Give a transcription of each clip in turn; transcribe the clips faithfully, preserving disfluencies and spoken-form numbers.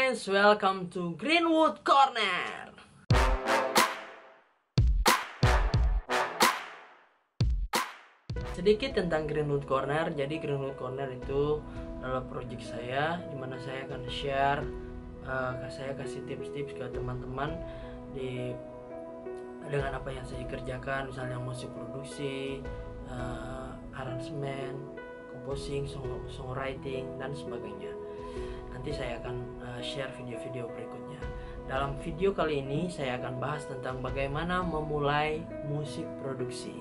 guys, welcome to Greenwood Corner. Sedikit tentang Greenwood Corner. Jadi Greenwood Corner itu adalah project saya, dimana saya akan share, uh, saya kasih tips-tips ke teman-teman di dengan apa yang saya kerjakan, misalnya musik produksi, uh, aransemen, composing, song, songwriting dan sebagainya. Nanti saya akan uh, share video-video berikutnya. Dalam video kali ini saya akan bahas tentang bagaimana memulai musik produksi.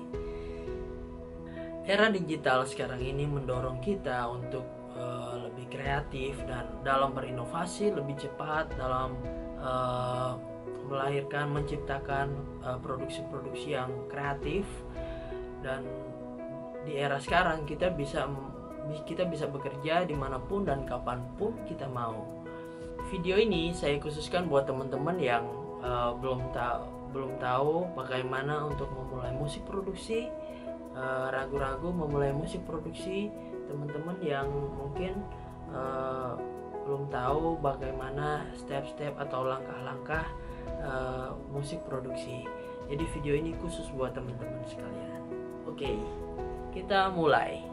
Era digital sekarang ini mendorong kita untuk uh, lebih kreatif dan dalam berinovasi lebih cepat dalam uh, melahirkan, menciptakan uh, produksi-produksi yang kreatif. Dan di era sekarang kita bisa kita bisa bekerja dimanapun dan kapanpun kita mau. Video ini saya khususkan buat teman-teman yang uh, belum tahu belum tahu bagaimana untuk memulai musik produksi, uh, ragu-ragu memulai musik produksi, teman-teman yang mungkin uh, belum tahu bagaimana step-step atau langkah-langkah uh, musik produksi. Jadi video ini khusus buat teman-teman sekalian. Oke, kita mulai.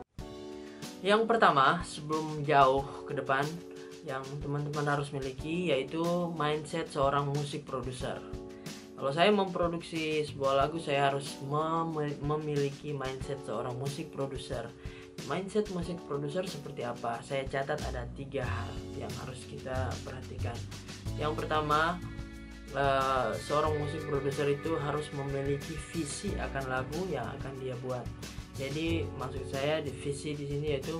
Yang pertama, sebelum jauh ke depan, yang teman-teman harus miliki yaitu mindset seorang musik produser. Kalau saya memproduksi sebuah lagu, saya harus mem- memiliki mindset seorang musik produser. Mindset musik produser seperti apa? Saya catat ada tiga hal yang harus kita perhatikan. Yang pertama, uh, seorang musik produser itu harus memiliki visi akan lagu yang akan dia buat. Jadi maksud saya di visi di sini yaitu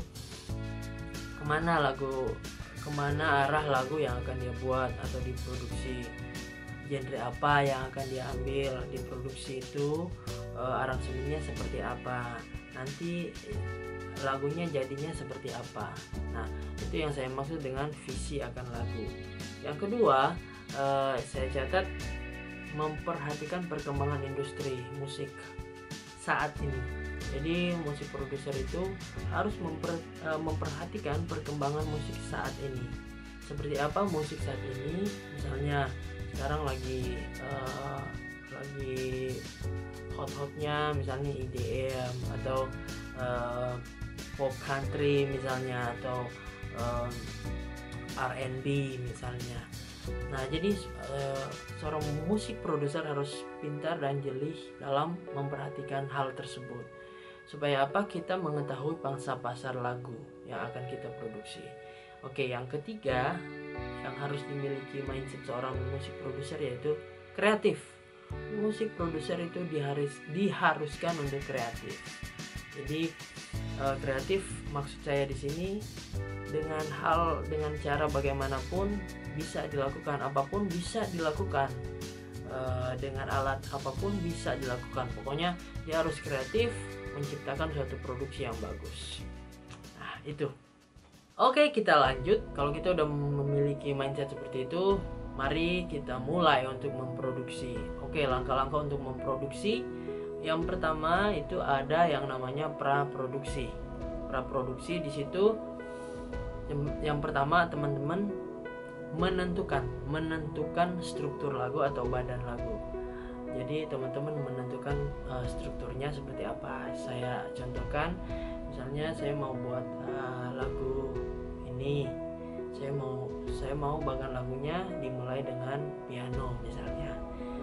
kemana lagu, kemana arah lagu yang akan dia buat atau diproduksi, genre apa yang akan dia ambil diproduksi itu, e, aransemennya seperti apa, nanti lagunya jadinya seperti apa. Nah, itu yang saya maksud dengan visi akan lagu. Yang kedua, e, saya catat memperhatikan perkembangan industri musik saat ini. Jadi musik produser itu harus memper, uh, memperhatikan perkembangan musik saat ini. Seperti apa musik saat ini? Misalnya sekarang lagi uh, lagi hot-hotnya misalnya E D M atau uh, pop country misalnya, atau uh, R and B misalnya. Nah, jadi uh, seorang musik produser harus pintar dan jeli dalam memperhatikan hal tersebut. Supaya apa? Kita mengetahui pangsa pasar lagu yang akan kita produksi. Oke, yang ketiga yang harus dimiliki mindset seorang musik produser yaitu kreatif. Musik produser itu diharus, diharuskan untuk kreatif. Jadi uh, kreatif maksud saya di sini dengan hal dengan cara bagaimanapun bisa dilakukan, apapun bisa dilakukan. Uh, dengan alat apapun bisa dilakukan. Pokoknya dia harus kreatif, menciptakan suatu produksi yang bagus. Nah, itu. Oke, kita lanjut. Kalau kita udah memiliki mindset seperti itu, mari kita mulai untuk memproduksi. Oke, langkah-langkah untuk memproduksi. Yang pertama itu ada yang namanya praproduksi. Praproduksi di situ yang, yang pertama teman-teman menentukan menentukan struktur lagu atau badan lagu. Jadi teman-teman menentukan uh, strukturnya seperti apa. Saya contohkan, misalnya saya mau buat uh, lagu ini, saya mau saya mau bagian lagunya dimulai dengan piano misalnya.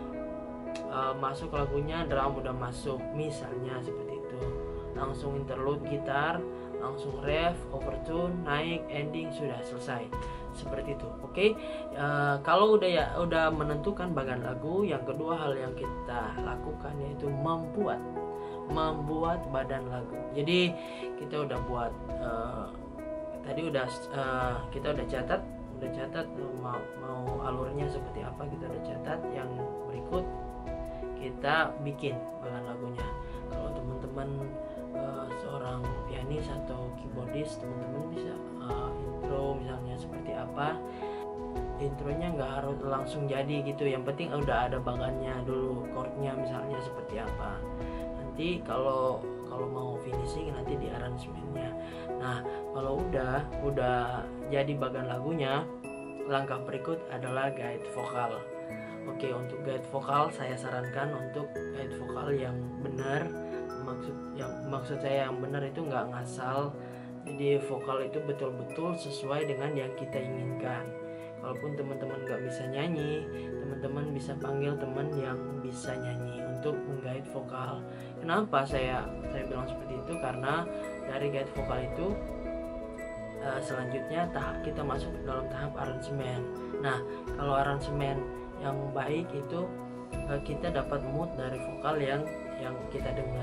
Uh, masuk lagunya drum udah masuk misalnya seperti itu. Langsung interlude gitar, langsung ref, overtune, naik, ending, sudah selesai. Seperti itu. Oke. Okay? Uh, kalau udah ya udah menentukan bagian lagu, yang kedua hal yang kita lakukan yaitu membuat membuat badan lagu. Jadi kita udah buat uh, tadi udah uh, kita udah catat, udah catat mau mau alurnya seperti apa, kita udah catat. Yang berikut kita bikin bagian lagunya. Kalau teman-teman uh, seorang pianis atau keyboardis, teman-teman bisa uh, intro misalnya seperti apa. Intronya nggak harus langsung jadi gitu, yang penting udah ada bagannya dulu, chordnya misalnya seperti apa. Nanti kalau kalau mau finishing nanti di aransemennya. Nah, kalau udah udah jadi bagan lagunya, langkah berikut adalah guide vokal. Oke, untuk guide vokal saya sarankan untuk guide vokal yang benar. Maksud yang maksud saya yang benar itu nggak ngasal. Jadi vokal itu betul-betul sesuai dengan yang kita inginkan. Kalaupun teman-teman nggak bisa nyanyi, teman-teman bisa panggil teman yang bisa nyanyi untuk menggait vokal. Kenapa saya saya bilang seperti itu? Karena dari guide vokal itu uh, selanjutnya tahap kita masuk dalam tahap aransemen. Nah, kalau aransemen yang baik itu uh, kita dapat mood dari vokal yang yang kita dengar.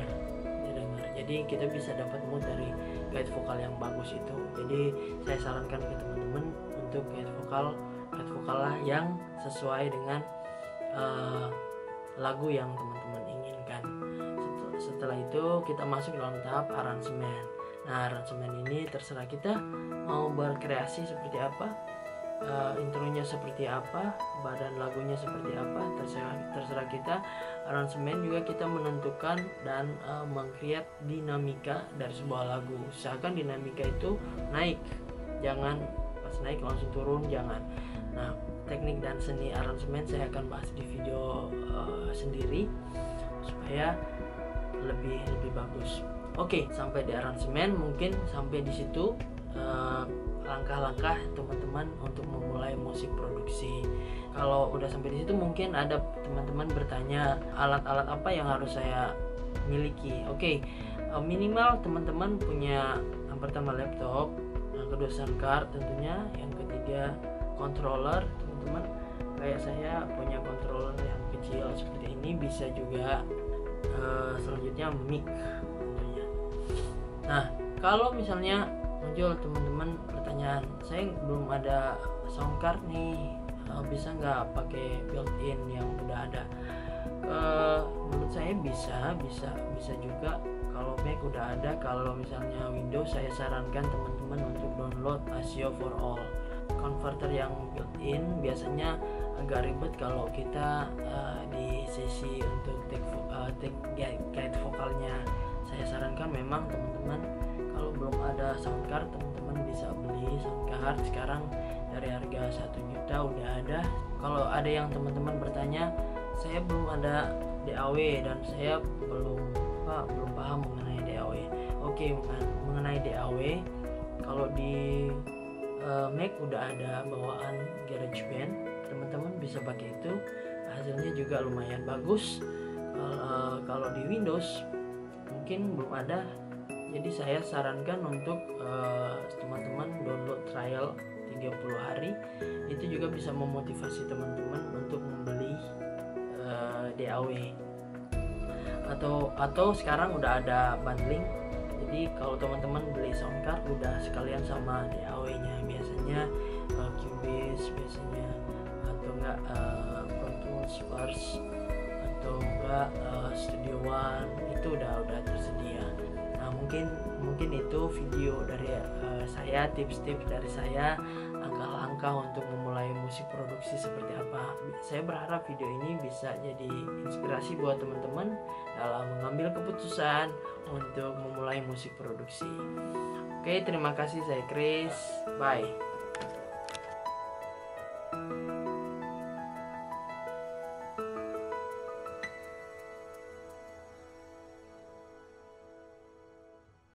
Jadi kita bisa dapat mood dari guide vokal yang bagus itu. Jadi saya sarankan ke teman-teman untuk guide vokal guide vokal lah yang sesuai dengan uh, lagu yang teman-teman inginkan. Setelah itu kita masuk dalam tahap aransemen. Nah, aransemen ini terserah kita mau berkreasi seperti apa, uh, intronya seperti apa, badan lagunya seperti apa, terserah terserah kita. Aransemen juga kita menentukan dan uh, meng-create dinamika dari sebuah lagu. Usahakan dinamika itu naik, jangan pas naik langsung turun, jangan. Nah, teknik dan seni aransemen saya akan bahas di video uh, sendiri supaya lebih lebih bagus. Oke, sampai di aransemen, mungkin sampai di situ uh, langkah-langkah teman-teman untuk memulai musik produksi. Kalau udah sampai di situ, mungkin ada teman-teman bertanya alat-alat apa yang harus saya miliki. Oke, uh, minimal teman-teman punya yang pertama laptop, yang kedua sound card tentunya, yang ketiga controller. Teman-teman kayak saya punya controller yang kecil seperti ini, bisa juga uh, selanjutnya mic tentunya. Nah, kalau misalnya muncul teman-teman pertanyaan, saya belum ada sound card nih, uh, bisa nggak pakai built-in yang udah ada? Uh, menurut saya bisa, bisa, bisa juga. Kalau Mac udah ada, kalau misalnya Windows saya sarankan teman-teman untuk download ASIO for All. Converter yang built-in biasanya agak ribet kalau kita uh, di sesi untuk take, uh, take guide, guide vokalnya. Saya sarankan memang teman-teman kalau belum ada sound card, teman-teman bisa beli sound card sekarang dari harga satu juta udah ada. Kalau ada yang teman-teman bertanya, saya belum ada D A W dan saya belum Pak, belum paham mengenai D A W. Oke, mengenai D A W, kalau di uh, Mac udah ada bawaan GarageBand, teman-teman bisa pakai itu, hasilnya juga lumayan bagus. Uh, kalau di Windows mungkin belum ada, jadi saya sarankan untuk uh, teman-teman download trial tiga puluh hari. Itu juga bisa memotivasi teman-teman untuk membeli uh, D A W. Atau atau sekarang udah ada bundling. Jadi kalau teman-teman beli sound card udah sekalian sama D A W-nya. Biasanya uh, Cubase biasanya, atau enggak uh, Pro Tools First, atau enggak uh, Studio One, itu udah udah tersedia. Nah, mungkin mungkin itu video dari uh, saya, tips-tips dari saya, langkah-langkah untuk memulai musik produksi seperti apa. Saya berharap video ini bisa jadi inspirasi buat teman-teman dalam mengambil keputusan untuk memulai musik produksi. Oke, terima kasih, saya Chris. Bye.